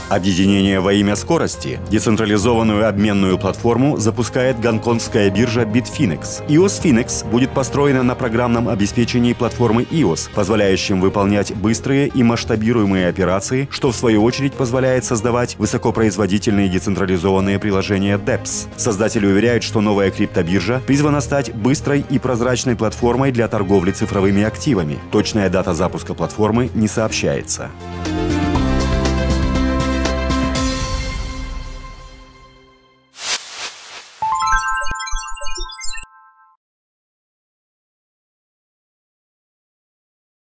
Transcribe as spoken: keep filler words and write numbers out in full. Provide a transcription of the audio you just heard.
Объединение во имя скорости. Децентрализованную обменную платформу запускает гонконгская биржа Bitfinex. и о эс Finex будет построена на программном обеспечении платформы и о эс, позволяющем выполнять быстрые и масштабируемые операции, что в свою очередь позволяет создавать высокопроизводительные децентрализованные приложения дэпс. Создатели уверяют, что новая криптобиржа призвана стать быстрой и прозрачной платформой для торговли цифровыми активами. Точная дата запуска платформы не сообщается.